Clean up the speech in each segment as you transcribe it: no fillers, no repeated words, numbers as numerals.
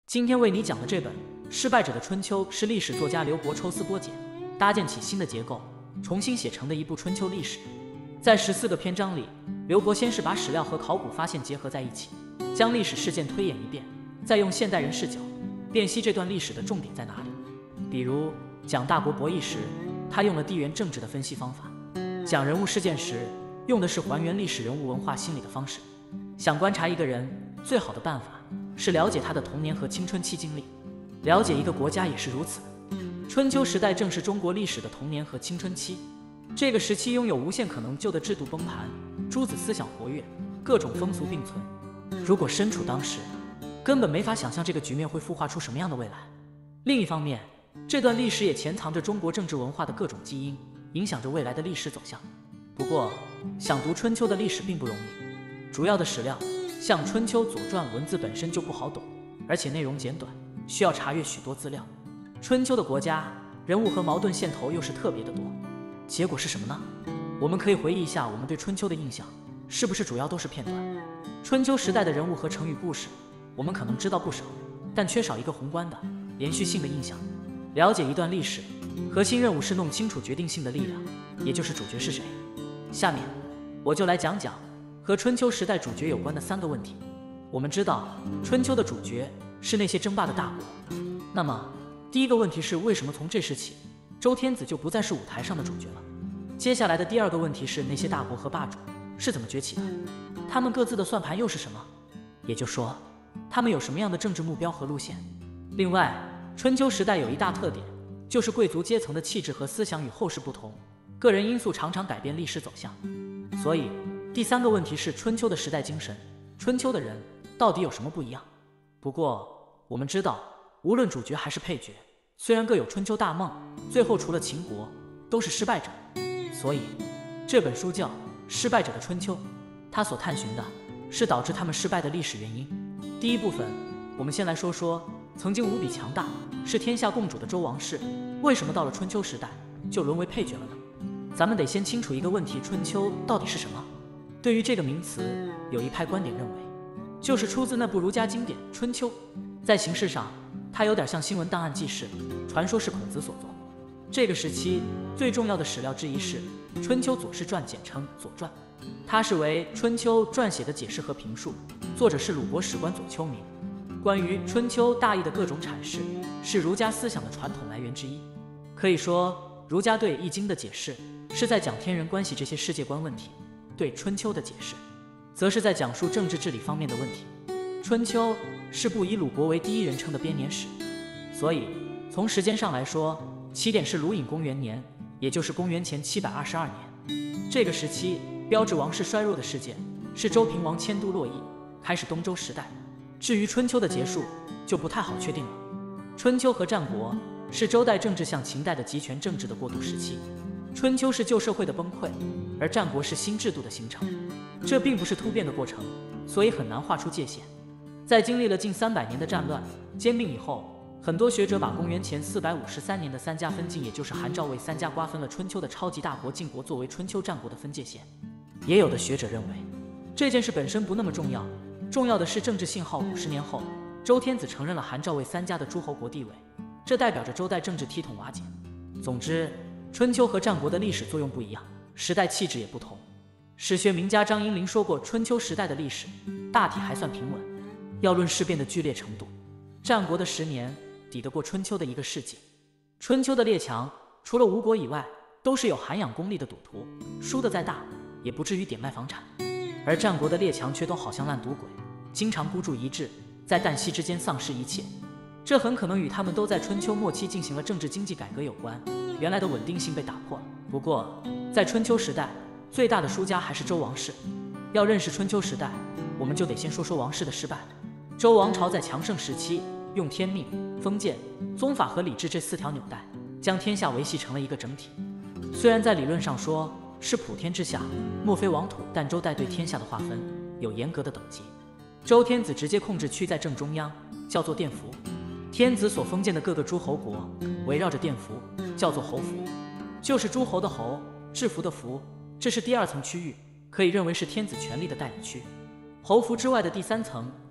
今天为你讲的这本《失败者的春秋》是历史作家刘伯抽丝剥茧，搭建起新的结构，重新写成的一部春秋历史。在14个篇章里，刘伯先是把史料和考古发现结合在一起，将历史事件推演一遍，再用现代人视角辨析这段历史的重点在哪里。比如讲大国博弈时，他用了地缘政治的分析方法；讲人物事件时，用的是还原历史人物文化心理的方式。想观察一个人，最好的办法是了解他的童年和青春期经历，了解一个国家也是如此。春秋时代正是中国历史的童年和青春期，这个时期拥有无限可能，旧的制度崩盘，诸子思想活跃，各种风俗并存。如果身处当时，根本没法想象这个局面会孵化出什么样的未来。另一方面，这段历史也潜藏着中国政治文化的各种基因，影响着未来的历史走向。不过，想读春秋的历史并不容易，主要的史料像春秋、左传文字本身就不好懂，而且内容简短，需要查阅许多资料。春秋的国家、人物和矛盾线头又是特别的多。结果是什么呢？我们可以回忆一下我们对春秋的印象，是不是主要都是片段？春秋时代的人物和成语故事，我们可能知道不少，但缺少一个宏观的、连续性的印象。了解一段历史，核心任务是弄清楚决定性的力量，也就是主角是谁。下面我就来讲讲和春秋时代主角有关的3个问题。我们知道，春秋的主角是那些争霸的大国。那么，第一个问题是，为什么从这时起，周天子就不再是舞台上的主角了？接下来的第2个问题是，那些大国和霸主是怎么崛起的？他们各自的算盘又是什么？也就是说，他们有什么样的政治目标和路线？另外，春秋时代有一大特点，就是贵族阶层的气质和思想与后世不同，个人因素常常改变历史走向。所以，第3个问题是春秋的时代精神，春秋的人到底有什么不一样？不过，我们知道，无论主角还是配角，虽然各有春秋大梦，最后除了秦国，都是失败者。所以，这本书叫《失败者的春秋》，它所探寻的是导致他们失败的历史原因。第一部分，我们先来说说曾经无比强大，是天下共主的周王室，为什么到了春秋时代就沦为配角了呢？咱们得先清楚一个问题，春秋到底是什么？对于这个名词，有一派观点认为，就是出自那部儒家经典《春秋》。在形式上，它有点像新闻档案记事，传说是孔子所作。这个时期最重要的史料之一是《春秋左氏传》，简称《左传》，它是为《春秋》撰写的解释和评述，作者是鲁国史官左丘明。关于《春秋》大意的各种阐释，是儒家思想的传统来源之一。可以说，儒家对《易经》的解释是在讲天人关系这些世界观问题，对《春秋》的解释，则是在讲述政治治理方面的问题。《春秋》是部以鲁国为第一人称的编年史，所以从时间上来说，起点是鲁隐公元年，也就是公元前722年。这个时期标志王室衰弱的事件是周平王迁都洛邑，开始东周时代。至于春秋的结束，就不太好确定了。春秋和战国是周代政治向秦代的集权政治的过渡时期，春秋是旧社会的崩溃，而战国是新制度的形成。这并不是突变的过程，所以很难画出界限。在经历了近300年的战乱兼并以后，很多学者把公元前453年的3家分晋，也就是韩赵魏3家瓜分了春秋的超级大国晋国，作为春秋战国的分界线。也有的学者认为，这件事本身不那么重要，重要的是政治信号。50年后，周天子承认了韩赵魏3家的诸侯国地位，这代表着周代政治体统瓦解。总之，春秋和战国的历史作用不一样，时代气质也不同。史学名家张英林说过，春秋时代的历史大体还算平稳，要论事变的剧烈程度，战国的10年抵得过春秋的1个世纪。春秋的列强除了吴国以外，都是有涵养功力的赌徒，输得再大也不至于典卖房产。而战国的列强却都好像烂赌鬼，经常孤注一掷，在旦夕之间丧失一切。这很可能与他们都在春秋末期进行了政治经济改革有关，原来的稳定性被打破了。不过，在春秋时代，最大的输家还是周王室。要认识春秋时代，我们就得先说说王室的失败。周王朝在强盛时期，用天命、封建、宗法和礼制这4条纽带，将天下维系成了一个整体。虽然在理论上说是普天之下，莫非王土，但周代对天下的划分有严格的等级。周天子直接控制区在正中央，叫做殿服；天子所封建的各个诸侯国围绕着殿服，叫做侯服，就是诸侯的侯，制服的服。这是第2层区域，可以认为是天子权力的代理区。侯服之外的第3层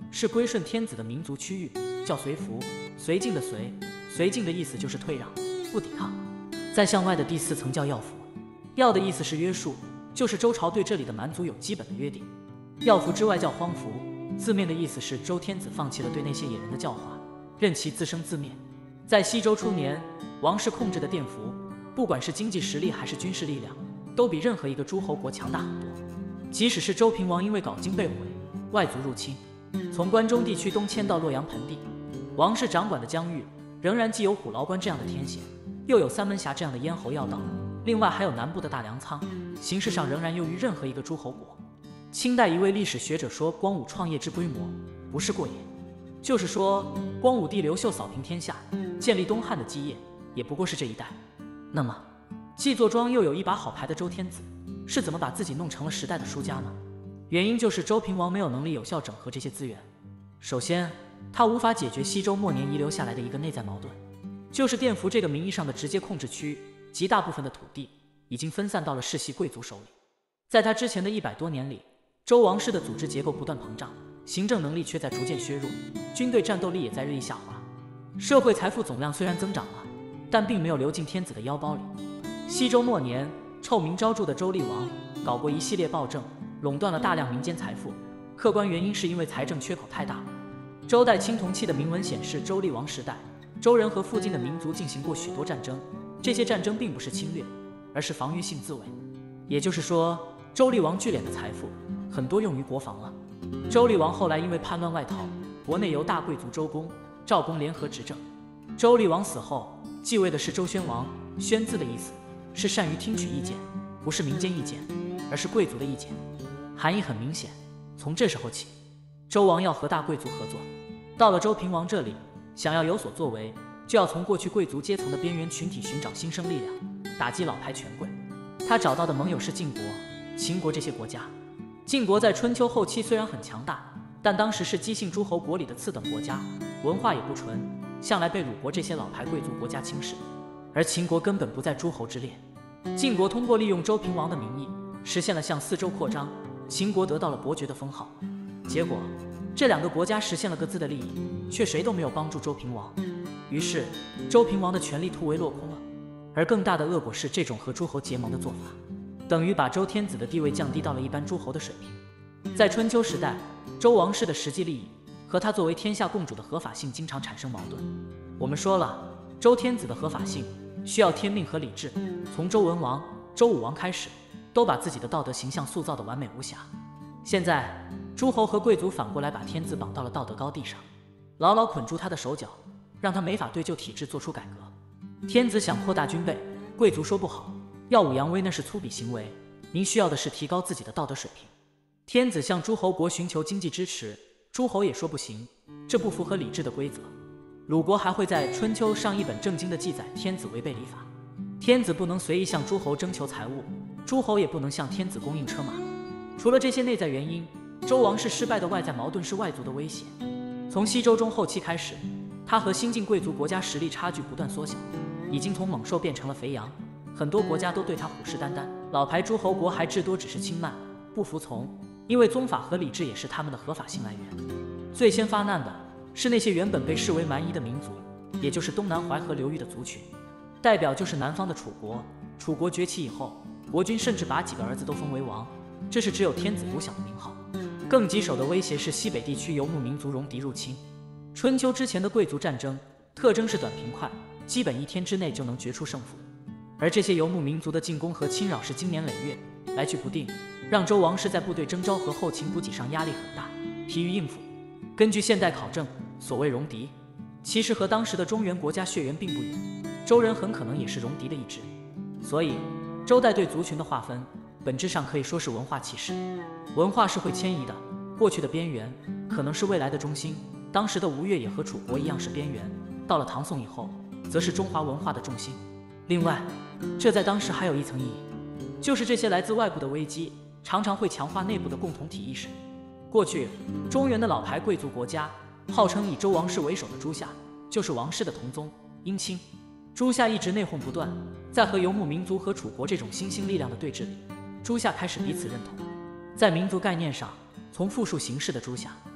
是归顺天子的民族区域，叫随服。绥靖的绥，绥靖的意思就是退让，不抵抗。再向外的第4层叫要服，要的意思是约束，就是周朝对这里的蛮族有基本的约定。要服之外叫荒服，字面的意思是周天子放弃了对那些野人的教化，任其自生自灭。在西周初年，王室控制的甸服，不管是经济实力还是军事力量，都比任何一个诸侯国强大很多。即使是周平王因为镐京被毁，外族入侵，从关中地区东迁到洛阳盆地，王室掌管的疆域仍然既有虎牢关这样的天险，又有三门峡这样的咽喉要道，另外还有南部的大粮仓，形势上仍然优于任何一个诸侯国。清代一位历史学者说，光武创业之规模不是过也，就是说光武帝刘秀扫平天下，建立东汉的基业，也不过是这一代。那么既坐庄又有一把好牌的周天子，是怎么把自己弄成了时代的输家呢？原因就是周平王没有能力有效整合这些资源。首先，他无法解决西周末年遗留下来的一个内在矛盾，就是甸服这个名义上的直接控制区，极大部分的土地已经分散到了世袭贵族手里。在他之前的100多年里，周王室的组织结构不断膨胀，行政能力却在逐渐削弱，军队战斗力也在日益下滑。社会财富总量虽然增长了，但并没有流进天子的腰包里。西周末年，臭名昭著的周厉王搞过一系列暴政，垄断了大量民间财富，客观原因是因为财政缺口太大。周代青铜器的铭文显示，周厉王时代，周人和附近的民族进行过许多战争，这些战争并不是侵略，而是防御性自卫。也就是说，周厉王聚敛的财富很多用于国防了。周厉王后来因为叛乱外逃，国内由大贵族周公、赵公联合执政。周厉王死后，继位的是周宣王，宣字的意思是善于听取意见，不是民间意见，而是贵族的意见。含义很明显，从这时候起，周王要和大贵族合作。到了周平王这里，想要有所作为，就要从过去贵族阶层的边缘群体寻找新生力量，打击老牌权贵。他找到的盟友是晋国、秦国这些国家。晋国在春秋后期虽然很强大，但当时是姬姓诸侯国里的次等国家，文化也不纯，向来被鲁国这些老牌贵族国家轻视。而秦国根本不在诸侯之列。晋国通过利用周平王的名义，实现了向四周扩张，秦国得到了伯爵的封号。结果这两个国家实现了各自的利益，却谁都没有帮助周平王，于是周平王的权力突围落空了。而更大的恶果是，这种和诸侯结盟的做法，等于把周天子的地位降低到了一般诸侯的水平。在春秋时代，周王室的实际利益和他作为天下共主的合法性经常产生矛盾。我们说了，周天子的合法性需要天命和理智，从周文王、周武王开始，都把自己的道德形象塑造得完美无瑕。现在诸侯和贵族反过来把天子绑到了道德高地上，牢牢捆住他的手脚，让他没法对旧体制做出改革。天子想扩大军备，贵族说不好，耀武扬威那是粗鄙行为，您需要的是提高自己的道德水平。天子向诸侯国寻求经济支持，诸侯也说不行，这不符合理智的规则。鲁国还会在春秋上一本正经的记载天子违背礼法，天子不能随意向诸侯征求财物，诸侯也不能向天子供应车马。除了这些内在原因，周王室失败的外在矛盾是外族的威胁。从西周中后期开始，他和新晋贵族国家实力差距不断缩小，已经从猛兽变成了肥羊，很多国家都对他虎视眈眈。老牌诸侯国还至多只是轻慢不服从，因为宗法和理智也是他们的合法性来源。最先发难的是那些原本被视为蛮夷的民族，也就是东南淮河流域的族群，代表就是南方的楚国。楚国崛起以后，国君甚至把几个儿子都封为王，这是只有天子独享的名号。更棘手的威胁是西北地区游牧民族戎狄入侵。春秋之前的贵族战争特征是短平快，基本1天之内就能决出胜负，而这些游牧民族的进攻和侵扰是经年累月，来去不定，让周王室在部队征召和后勤补给上压力很大，疲于应付。根据现代考证，所谓戎狄其实和当时的中原国家血缘并不远，周人很可能也是戎狄的一支。所以周代对族群的划分本质上可以说是文化歧视。文化是会迁移的，过去的边缘可能是未来的中心，当时的吴越也和楚国一样是边缘，到了唐宋以后则是中华文化的重心。另外，这在当时还有一层意义，就是这些来自外部的危机常常会强化内部的共同体意识。过去中原的老牌贵族国家，号称以周王室为首的诸夏，就是王室的同宗姻亲。诸夏一直内讧不断，在和游牧民族和楚国这种新兴力量的对峙里，诸夏开始彼此认同。在民族概念上，从复数形式的诸夏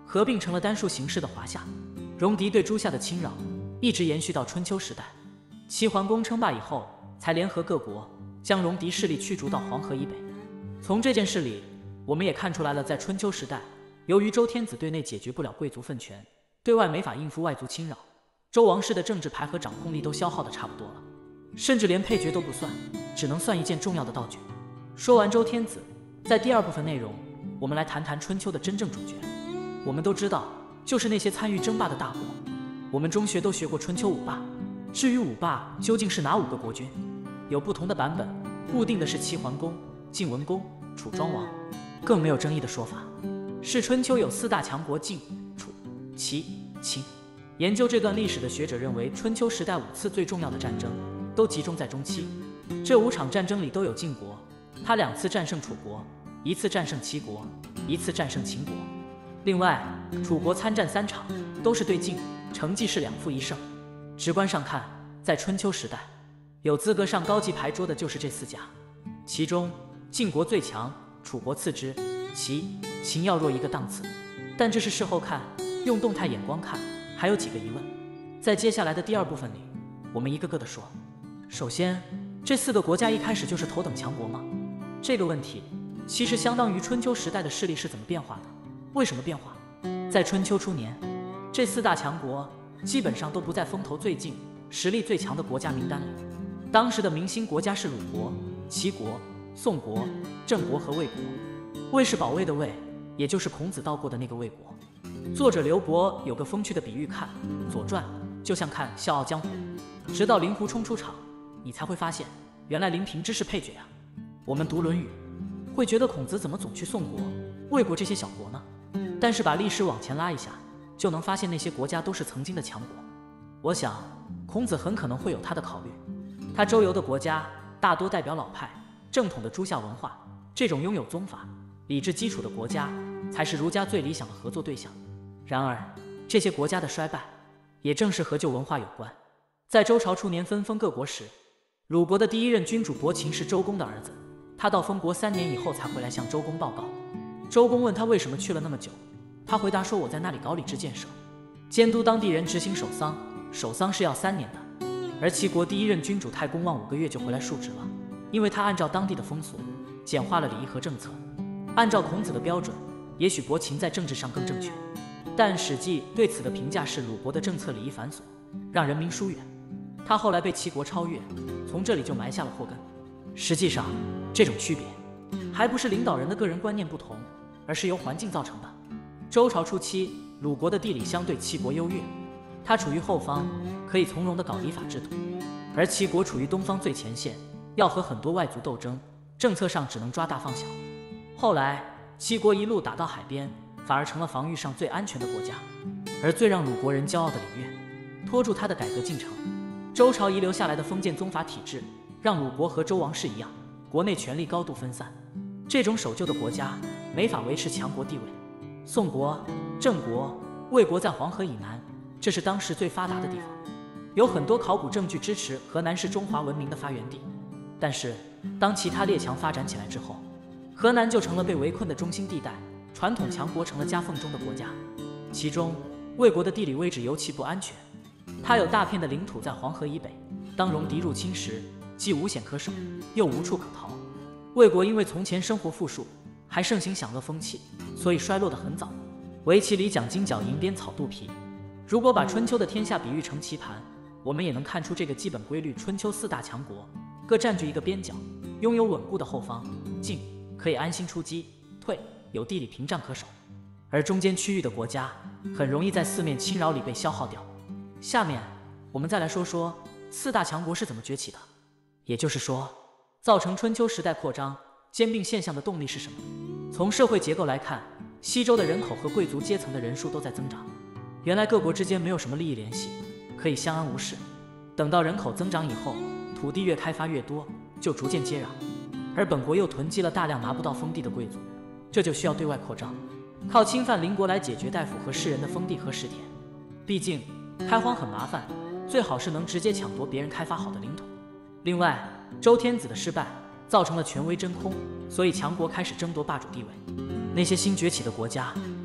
合并成了单数形式的华夏。戎狄对诸夏的侵扰一直延续到春秋时代。齐桓公称霸以后，才联合各国将戎狄势力驱逐到黄河以北。从这件事里，我们也看出来了，在春秋时代，由于周天子对内解决不了贵族分权，对外没法应付外族侵扰，周王室的政治牌和掌控力都消耗得差不多了，甚至连配角都不算，只能算一件重要的道具。说完周天子，在第二部分内容，我们来谈谈春秋的真正主角。我们都知道，就是那些参与争霸的大国。我们中学都学过春秋五霸，至于五霸究竟是哪5个国君，有不同的版本，固定的是齐桓公、晋文公、楚庄王，更没有争议的说法是春秋有4大强国晋、楚、齐、秦。研究这段历史的学者认为，春秋时代5次最重要的战争都集中在中期。这5场战争里都有晋国，他2次战胜楚国，1次战胜齐国，1次战胜秦国。另外，楚国参战3场都是对晋，成绩是2负1胜。直观上看，在春秋时代，有资格上高级牌桌的就是这4家，其中晋国最强，楚国次之，秦要弱1个档次。但这是事后看，用动态眼光看，还有几个疑问。在接下来的第2部分里，我们一个个的说。首先，这4个国家一开始就是头等强国吗？这个问题其实相当于春秋时代的势力是怎么变化的。为什么变化？在春秋初年，这4大强国基本上都不在风头最劲、实力最强的国家名单里。当时的明星国家是鲁国、齐国、宋国、郑国和魏国。魏是保卫的魏，也就是孔子到过的那个魏国。作者刘伯有个风趣的比喻，看《左传》就像看《笑傲江湖》，直到令狐冲出场，你才会发现，原来林平之是配角呀。我们读《论语》，会觉得孔子怎么总去宋国、魏国这些小国呢？但是把历史往前拉一下，就能发现那些国家都是曾经的强国。我想，孔子很可能会有他的考虑。他周游的国家大多代表老派、正统的诸夏文化，这种拥有宗法、礼制基础的国家，才是儒家最理想的合作对象。然而，这些国家的衰败，也正是和旧文化有关。在周朝初年分封各国时，鲁国的第1任君主伯禽是周公的儿子，他到封国3年以后才回来向周公报告。周公问他为什么去了那么久，他回答说：“我在那里搞礼制建设，监督当地人执行守丧，守丧是要3年的。”而齐国第1任君主太公望5个月就回来述职了，因为他按照当地的风俗，简化了礼仪和政策。按照孔子的标准，也许伯禽在政治上更正确，但《史记》对此的评价是鲁国的政策礼仪繁琐，让人民疏远。他后来被齐国超越，从这里就埋下了祸根。实际上，这种区别还不是领导人的个人观念不同，而是由环境造成的。周朝初期，鲁国的地理相对齐国优越，它处于后方，可以从容地搞礼法制度；而齐国处于东方最前线，要和很多外族斗争，政策上只能抓大放小。后来，齐国一路打到海边，反而成了防御上最安全的国家。而最让鲁国人骄傲的礼乐，拖住他的改革进程。周朝遗留下来的封建宗法体制，让鲁国和周王室一样，国内权力高度分散。这种守旧的国家没法维持强国地位。宋国、郑国、魏国在黄河以南，这是当时最发达的地方，有很多考古证据支持河南是中华文明的发源地。但是，当其他列强发展起来之后，河南就成了被围困的中心地带，传统强国成了夹缝中的国家。其中，魏国的地理位置尤其不安全，它有大片的领土在黄河以北，当戎狄入侵时，既无险可守，又无处可逃。魏国因为从前生活富庶，还盛行享乐风气，所以衰落得很早。围棋里讲金角银边草肚皮，如果把春秋的天下比喻成棋盘，我们也能看出这个基本规律。春秋4大强国各占据一个边角，拥有稳固的后方，进可以安心出击，退有地理屏障可守。而中间区域的国家很容易在四面侵扰里被消耗掉。下面我们再来说说4大强国是怎么崛起的，也就是说，造成春秋时代扩张兼并现象的动力是什么？从社会结构来看，西周的人口和贵族阶层的人数都在增长。原来各国之间没有什么利益联系，可以相安无事。等到人口增长以后，土地越开发越多，就逐渐接壤。而本国又囤积了大量拿不到封地的贵族，这就需要对外扩张，靠侵犯邻国来解决代府和士人的封地和实田。毕竟开荒很麻烦，最好是能直接抢夺别人开发好的领土。另外，周天子的失败造成了权威真空，所以强国开始争夺霸主地位。那些新崛起的国家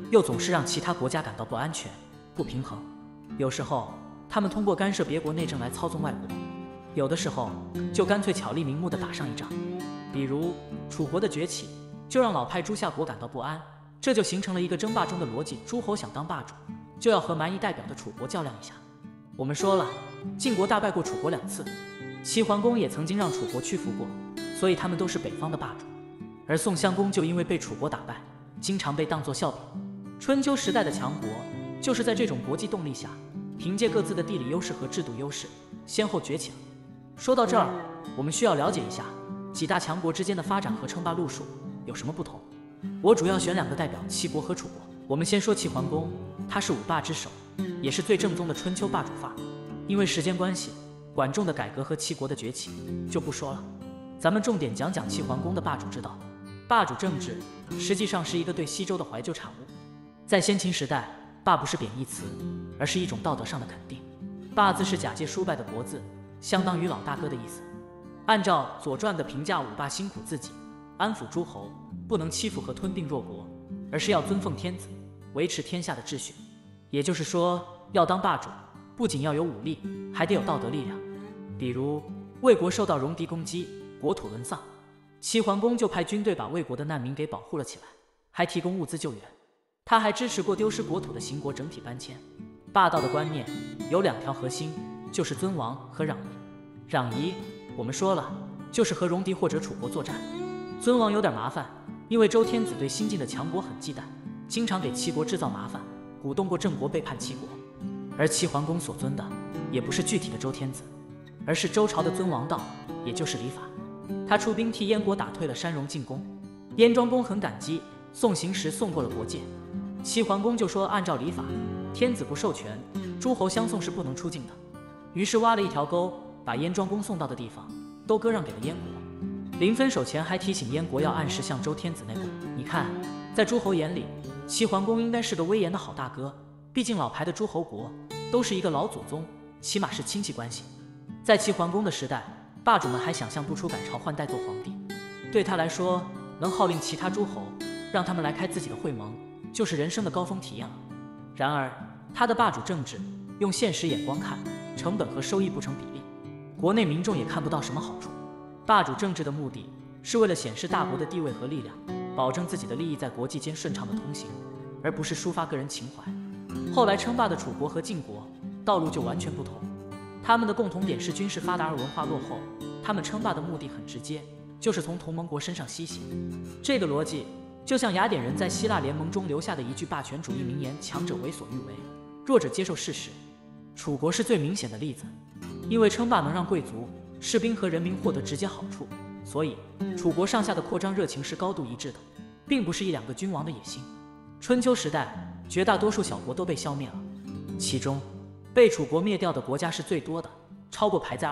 又总是让其他国家感到不安全、不平衡。有时候，他们通过干涉别国内政来操纵外国；有的时候，就干脆巧立名目地打上一仗。比如楚国的崛起，就让老派诸夏国感到不安，这就形成了一个争霸中的逻辑：诸侯想当霸主，就要和蛮夷代表的楚国较量一下。我们说了，晋国大败过楚国2次，齐桓公也曾经让楚国屈服过，所以他们都是北方的霸主。而宋襄公就因为被楚国打败，经常被当作笑柄。春秋时代的强国，就是在这种国际动力下，凭借各自的地理优势和制度优势，先后崛起了。说到这儿，我们需要了解一下几大强国之间的发展和称霸路数有什么不同。我主要选2个代表，齐国和楚国。我们先说齐桓公，他是5霸之首，也是最正宗的春秋霸主范儿。因为时间关系，管仲的改革和齐国的崛起就不说了，咱们重点讲讲齐桓公的霸主之道。霸主政治实际上是一个对西周的怀旧产物。在先秦时代，霸不是贬义词，而是一种道德上的肯定。霸字是假借书败的国字，相当于老大哥的意思。按照《左传》的评价，5霸辛苦自己，安抚诸侯，不能欺负和吞并弱国，而是要尊奉天子，维持天下的秩序。也就是说，要当霸主，不仅要有武力，还得有道德力量。比如魏国受到戎狄攻击，国土沦丧，齐桓公就派军队把魏国的难民给保护了起来，还提供物资救援。他还支持过丢失国土的秦国整体搬迁。霸道的观念有2条核心，就是尊王和攘夷。攘夷我们说了，就是和戎狄或者楚国作战。尊王有点麻烦，因为周天子对新晋的强国很忌惮，经常给齐国制造麻烦，鼓动过郑国背叛齐国。而齐桓公所尊的也不是具体的周天子，而是周朝的尊王道，也就是礼法。他出兵替燕国打退了山戎进攻，燕庄公很感激，送行时送过了国界。齐桓公就说，按照礼法，天子不授权，诸侯相送是不能出境的。于是挖了一条沟，把燕庄公送到的地方都割让给了燕国。临分手前还提醒燕国要按时向周天子内跪。你看，在诸侯眼里，齐桓公应该是个威严的好大哥，毕竟老牌的诸侯国都是一个老祖宗，起码是亲戚关系。在齐桓公的时代，霸主们还想象不出改朝换代做皇帝，对他来说，能号令其他诸侯，让他们来开自己的会盟，就是人生的高峰体验了。然而，他的霸主政治用现实眼光看，成本和收益不成比例，国内民众也看不到什么好处。霸主政治的目的是为了显示大国的地位和力量，保证自己的利益在国际间顺畅的通行，而不是抒发个人情怀。后来称霸的楚国和晋国道路就完全不同，他们的共同点是军事发达而文化落后。他们称霸的目的很直接，就是从同盟国身上吸血。这个逻辑就像雅典人在希腊联盟中留下的一句霸权主义名言：强者为所欲为，弱者接受事实。楚国是最明显的例子，因为称霸能让贵族、士兵和人民获得直接好处，所以楚国上下的扩张热情是高度一致的，并不是1-2个君王的野心。春秋时代，绝大多数小国都被消灭了，其中被楚国灭掉的国家是最多的，超过排在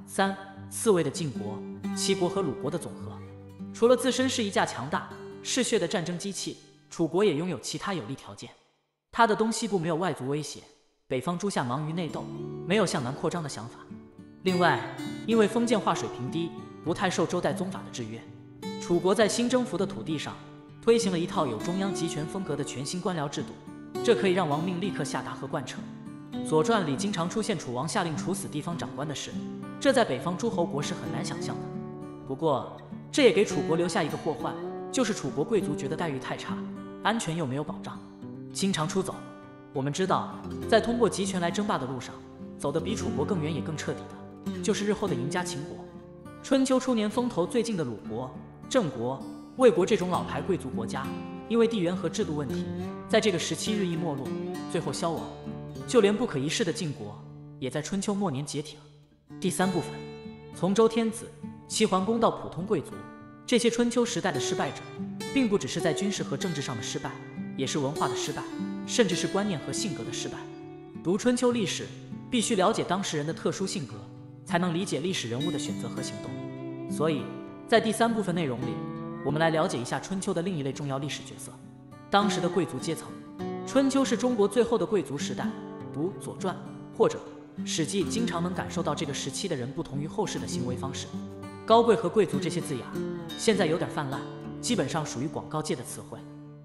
2、3、4位的晋国、齐国和鲁国的总和。除了自身是一架强大、嗜血的战争机器，楚国也拥有其他有利条件。它的东西部没有外族威胁，北方诸夏忙于内斗，没有向南扩张的想法。另外，因为封建化水平低，不太受周代宗法的制约，楚国在新征服的土地上推行了一套有中央集权风格的全新官僚制度，这可以让王命立刻下达和贯彻。《左传》里经常出现楚王下令处死地方长官的事，这在北方诸侯国是很难想象的。不过，这也给楚国留下一个祸患，就是楚国贵族觉得待遇太差，安全又没有保障，经常出走。我们知道，在通过集权来争霸的路上，走得比楚国更远也更彻底的，就是日后的赢家秦国。春秋初年风头最劲的鲁国、郑国、魏国这种老牌贵族国家，因为地缘和制度问题，在这个时期日益没落，最后消亡。就连不可一世的晋国，也在春秋末年解体了。第3部分，从周天子、齐桓公到普通贵族，这些春秋时代的失败者，并不只是在军事和政治上的失败，也是文化的失败，甚至是观念和性格的失败。读春秋历史，必须了解当事人的特殊性格，才能理解历史人物的选择和行动。所以，在第3部分内容里，我们来了解一下春秋的另一类重要历史角色——当时的贵族阶层。春秋是中国最后的贵族时代，读《左传》或者《史记》，经常能感受到这个时期的人不同于后世的行为方式。高贵和贵族这些字眼现在有点泛滥，基本上属于广告界的词汇。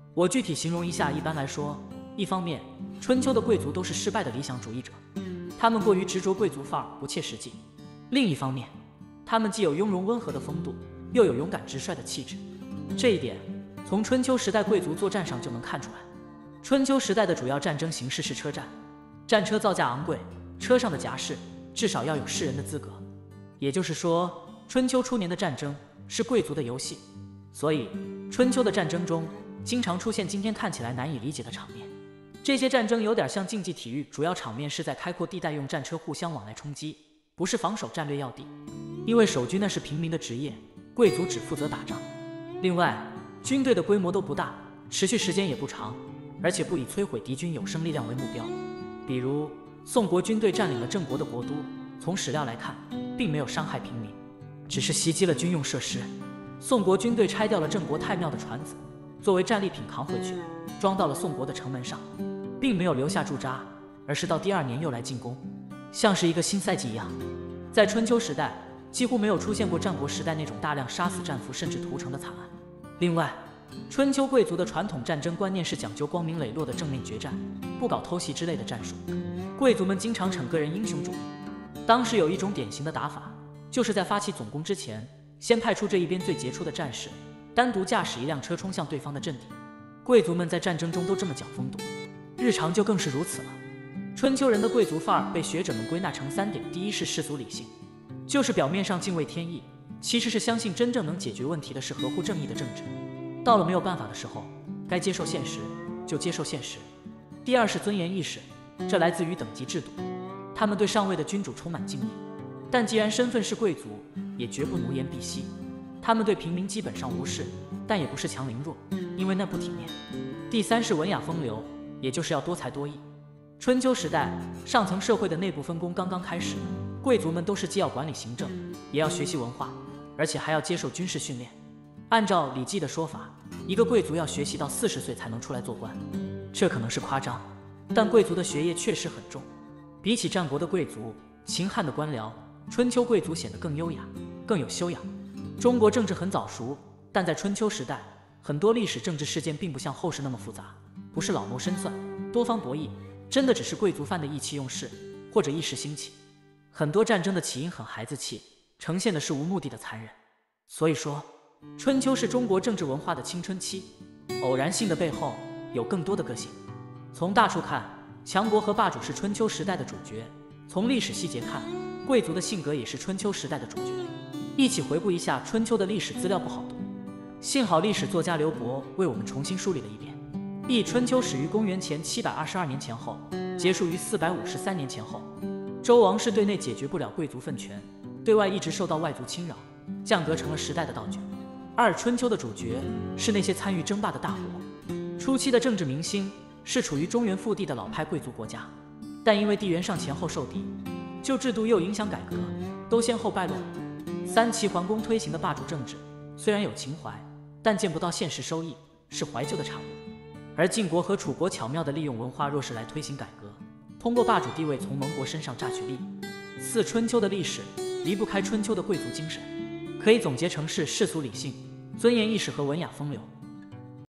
我具体形容一下。一般来说，一方面，春秋的贵族都是失败的理想主义者，他们过于执着贵族范儿，不切实际；另一方面，他们既有雍容温和的风度，又有勇敢直率的气质。这一点从春秋时代贵族作战上就能看出来。春秋时代的主要战争形式是车战，战车造价昂贵，车上的甲士至少要有士人的资格。也就是说，春秋初年的战争是贵族的游戏，所以春秋的战争中经常出现今天看起来难以理解的场面。这些战争有点像竞技体育，主要场面是在开阔地带用战车互相往来冲击，不是防守战略要地。因为守军那是平民的职业，贵族只负责打仗。另外，军队的规模都不大，持续时间也不长，而且不以摧毁敌军有生力量为目标。比如宋国军队占领了郑国的国都，从史料来看，并没有伤害平民，只是袭击了军用设施。宋国军队拆掉了郑国太庙的船子，作为战利品扛回去，装到了宋国的城门上，并没有留下驻扎，而是到第2年又来进攻，像是一个新赛季一样。在春秋时代，几乎没有出现过战国时代那种大量杀死战俘甚至屠城的惨案。另外，春秋贵族的传统战争观念是讲究光明磊落的正面决战，不搞偷袭之类的战术。贵族们经常逞个人英雄主义。当时有一种典型的打法，就是在发起总攻之前，先派出这一边最杰出的战士，单独驾驶一辆车冲向对方的阵地。贵族们在战争中都这么讲风度，日常就更是如此了。春秋人的贵族范儿被学者们归纳成3点：第一是世俗理性，就是表面上敬畏天意，其实是相信真正能解决问题的是合乎正义的政治。到了没有办法的时候，该接受现实就接受现实。第二是尊严意识，这来自于等级制度，他们对上位的君主充满敬意，但既然身份是贵族，也绝不奴颜婢膝。他们对平民基本上无视，但也不是强凌弱，因为那不体面。第三是文雅风流，也就是要多才多艺。春秋时代，上层社会的内部分工刚刚开始，贵族们都是既要管理行政，也要学习文化，而且还要接受军事训练。按照《礼记》的说法，一个贵族要学习到40岁才能出来做官，这可能是夸张，但贵族的学业确实很重。比起战国的贵族、秦汉的官僚，春秋贵族显得更优雅，更有修养。中国政治很早熟，但在春秋时代，很多历史政治事件并不像后世那么复杂，不是老谋深算、多方博弈，真的只是贵族犯的意气用事，或者一时兴起。很多战争的起因很孩子气，呈现的是无目的的残忍。所以说，春秋是中国政治文化的青春期，偶然性的背后有更多的个性。从大处看，强国和霸主是春秋时代的主角；从历史细节看，贵族的性格也是春秋时代的主角。一起回顾一下春秋的历史资料不好读，幸好历史作家刘伯为我们重新梳理了一遍。一春秋始于公元前722年前后，结束于453年前后。周王室对内解决不了贵族分权，对外一直受到外族侵扰，降格成了时代的倒卷。二春秋的主角是那些参与争霸的大国，初期的政治明星是处于中原腹地的老派贵族国家，但因为地缘上前后受敌，旧制度又影响改革，都先后败落了。三齐桓公推行的霸主政治虽然有情怀，但见不到现实收益，是怀旧的产物。而晋国和楚国巧妙地利用文化弱势来推行改革，通过霸主地位从盟国身上榨取利益。四春秋的历史离不开春秋的贵族精神，可以总结成是世俗理性、尊严意识和文雅风流。